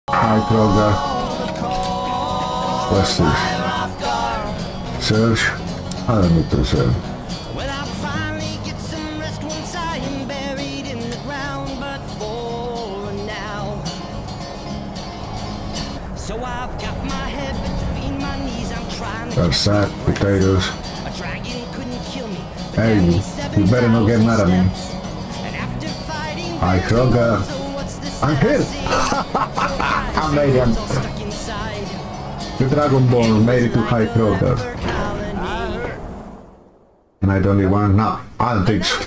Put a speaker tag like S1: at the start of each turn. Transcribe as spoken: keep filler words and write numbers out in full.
S1: Hi, Hrothgar. What's this? Search? I don't need to search.
S2: Well, I'll finally get some rest once I am buried in the ground, but for now. So I've got my head between my knees, I'm trying to
S1: That's sad, potatoes.
S2: a dragon couldn't kill me.
S1: Hey, you better not get mad at me.
S2: And after fighting
S1: Hi, Hrothgar. I'm here! I made him. The Dragon Ball made it to High Hrothgar. And I don't even want now. I'll teach.